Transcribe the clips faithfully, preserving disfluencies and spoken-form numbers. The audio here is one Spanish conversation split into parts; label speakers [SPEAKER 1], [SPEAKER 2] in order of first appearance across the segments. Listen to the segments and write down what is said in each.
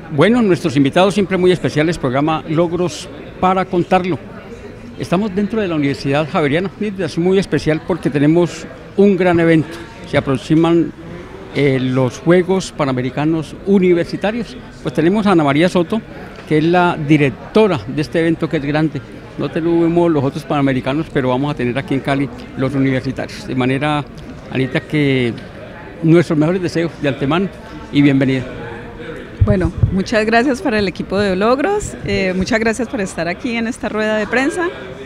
[SPEAKER 1] Bueno, nuestros invitados siempre muy especiales, programa Logros para Contarlo. Estamos dentro de la Universidad Javeriana, es muy especial porque tenemos un gran evento. Se aproximan eh, los Juegos Panamericanos Universitarios. Pues tenemos a Ana María Soto, que es la directora de este evento que es grande. No tenemos los otros Panamericanos, pero vamos a tener aquí en Cali los universitarios. De manera, Anita, que nuestros mejores deseos de antemano y bienvenida.
[SPEAKER 2] Bueno, muchas gracias para el equipo de Logros, eh, muchas gracias por estar aquí en esta rueda de prensa.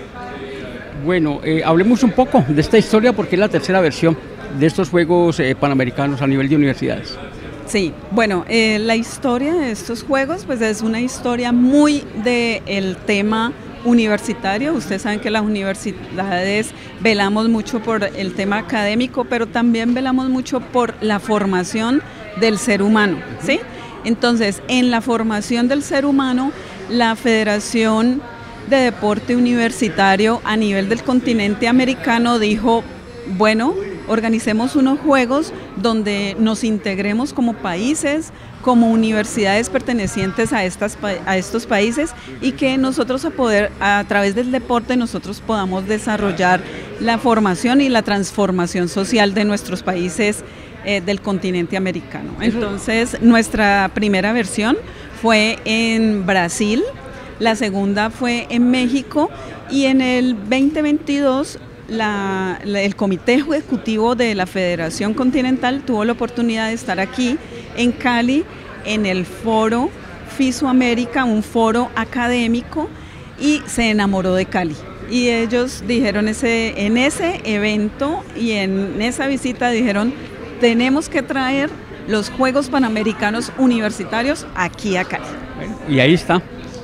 [SPEAKER 1] Bueno, eh, hablemos un poco de esta historia porque es la tercera versión de estos Juegos eh, Panamericanos a nivel de universidades.
[SPEAKER 2] Sí, bueno, eh, la historia de estos Juegos pues es una historia muy del tema universitario. Ustedes saben que las universidades velamos mucho por el tema académico, pero también velamos mucho por la formación del ser humano, ¿sí? Entonces, en la formación del ser humano, la Federación de Deporte Universitario a nivel del continente americano dijo, bueno, organicemos unos juegos donde nos integremos como países, como universidades pertenecientes a, estas, a estos países y que nosotros a poder, a través del deporte, nosotros podamos desarrollar la formación y la transformación social de nuestros países Eh, del continente americano. Entonces, nuestra primera versión fue en Brasil, la segunda fue en México y en el veinte veintidós la, la, el Comité Ejecutivo de la Federación Continental tuvo la oportunidad de estar aquí en Cali en el foro FISUamérica, un foro académico, y se enamoró de Cali. Y ellos dijeron ese, en ese evento y en esa visita dijeron, tenemos que traer los Juegos Panamericanos Universitarios aquí a Cali.
[SPEAKER 1] Y ahí está.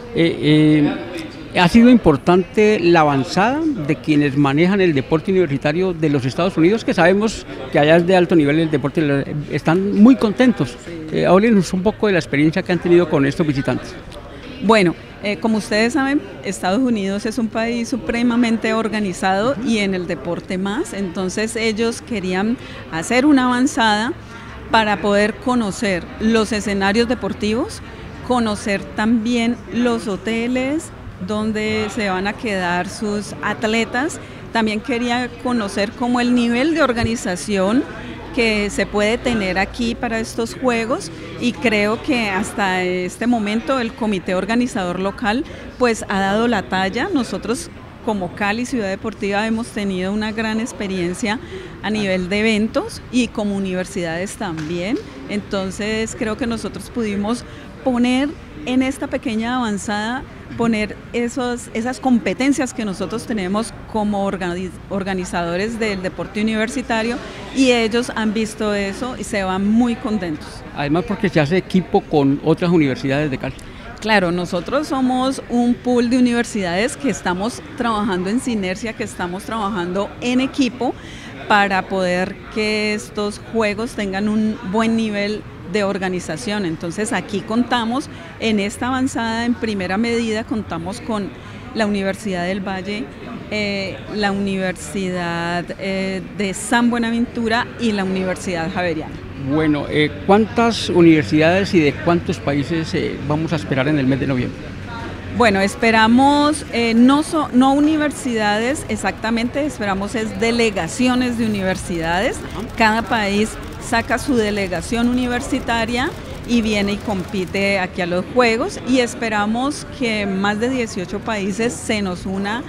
[SPEAKER 1] Eh, eh, ha sido importante la avanzada de quienes manejan el deporte universitario de los Estados Unidos, que sabemos que allá es de alto nivel el deporte, están muy contentos. Eh, háblenos un poco de la experiencia que han tenido con estos visitantes.
[SPEAKER 2] Bueno, eh, como ustedes saben, Estados Unidos es un país supremamente organizado y en el deporte más, entonces ellos querían hacer una avanzada para poder conocer los escenarios deportivos, conocer también los hoteles donde se van a quedar sus atletas, también quería conocer cómo el nivel de organización que se puede tener aquí para estos juegos, y creo que hasta este momento el comité organizador local pues ha dado la talla. Nosotros como Cali Ciudad Deportiva hemos tenido una gran experiencia a nivel de eventos y como universidades también, entonces creo que nosotros pudimos poner en esta pequeña avanzada, poner esos, esas competencias que nosotros tenemos como organiz, organizadores del deporte universitario, y ellos han visto eso y se van muy contentos.
[SPEAKER 1] Además porque se hace equipo con otras universidades de Cali.
[SPEAKER 2] Claro, nosotros somos un pool de universidades que estamos trabajando en sinergia, que estamos trabajando en equipo para poder que estos juegos tengan un buen nivel de organización. Entonces aquí contamos en esta avanzada en primera medida, contamos con la Universidad del Valle, eh, la Universidad eh, de San Buenaventura y la Universidad Javeriana.
[SPEAKER 1] Bueno, eh, ¿cuántas universidades y de cuántos países eh, vamos a esperar en el mes de noviembre?
[SPEAKER 2] Bueno, esperamos eh, no, so, no universidades exactamente, esperamos es delegaciones de universidades. Cada país saca su delegación universitaria y viene y compite aquí a los Juegos, y esperamos que más de dieciocho países se nos una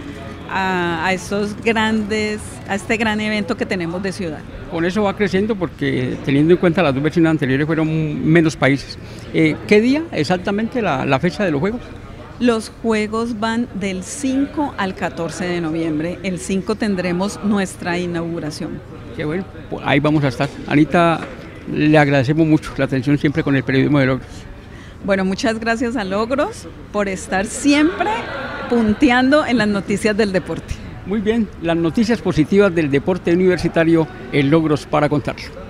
[SPEAKER 2] a, a estos grandes, a este gran evento que tenemos de ciudad.
[SPEAKER 1] Con eso va creciendo porque teniendo en cuenta las dos versiones anteriores fueron menos países. Eh, ¿Qué día exactamente la, la fecha de los Juegos?
[SPEAKER 2] Los Juegos van del cinco al catorce de noviembre. El cinco tendremos nuestra inauguración.
[SPEAKER 1] Qué bueno, pues ahí vamos a estar. Anita, le agradecemos mucho la atención siempre con el periodismo de Logros.
[SPEAKER 2] Bueno, muchas gracias a Logros por estar siempre punteando en las noticias del deporte.
[SPEAKER 1] Muy bien, las noticias positivas del deporte universitario en Logros para Contarlo.